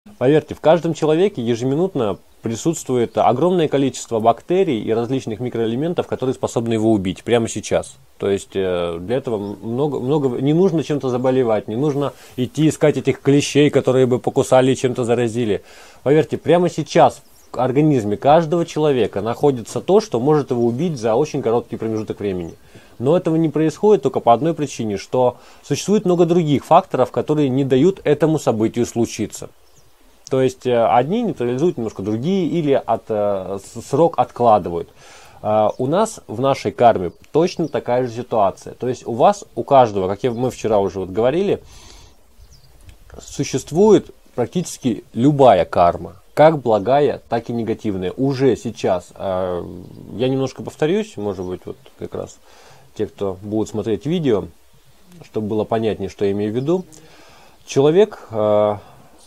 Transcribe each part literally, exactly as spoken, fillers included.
Поверьте, в каждом человеке ежеминутно присутствует огромное количество бактерий и различных микроэлементов, которые способны его убить прямо сейчас. То есть э, для этого много, много не нужно чем-то заболевать, не нужно идти искать этих клещей, которые бы покусали и чем-то заразили. Поверьте, прямо сейчас в организме каждого человека находится то, что может его убить за очень короткий промежуток времени. Но этого не происходит только по одной причине, что существует много других факторов, которые не дают этому событию случиться. То есть одни нейтрализуют немножко другие или от, э, срок откладывают. Э, у нас в нашей карме точно такая же ситуация. То есть у вас, у каждого, как я, мы вчера уже вот говорили, существует практически любая карма. Как благая, так и негативная. Уже сейчас. Э, я немножко повторюсь, может быть, вот как раз те, кто будут смотреть видео, чтобы было понятнее, что я имею в виду. Человек... Э,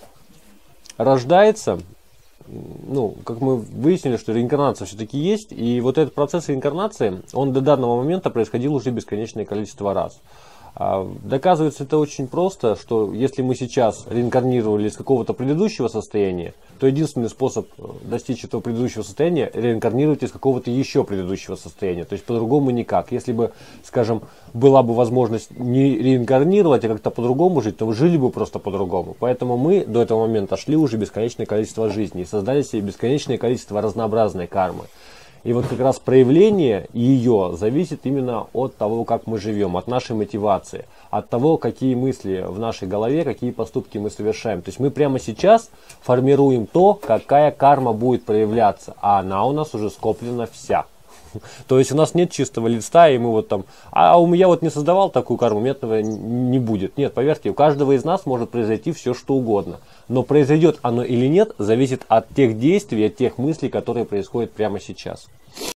рождается, ну, как мы выяснили, что реинкарнация все-таки есть, и вот этот процесс реинкарнации, он до данного момента происходил уже бесконечное количество раз. Доказывается это очень просто, что если мы сейчас реинкарнировали из какого-то предыдущего состояния, то единственный способ достичь этого предыдущего состояния — реинкарнировать из какого-то еще предыдущего состояния. То есть по-другому никак. Если бы, скажем, была бы возможность не реинкарнировать, а как-то по-другому жить, то мы жили бы просто по-другому. Поэтому мы до этого момента шли уже бесконечное количество жизней и создали себе бесконечное количество разнообразной кармы. И вот как раз проявление ее зависит именно от того, как мы живем, от нашей мотивации, от того, какие мысли в нашей голове, какие поступки мы совершаем. То есть мы прямо сейчас формируем то, какая карма будет проявляться, а она у нас уже скоплена вся. То есть у нас нет чистого листа, и мы вот там, а у меня вот не создавал такую карму, у меня этого не будет. Нет, поверьте, у каждого из нас может произойти все, что угодно. Но произойдет оно или нет, зависит от тех действий, от тех мыслей, которые происходят прямо сейчас.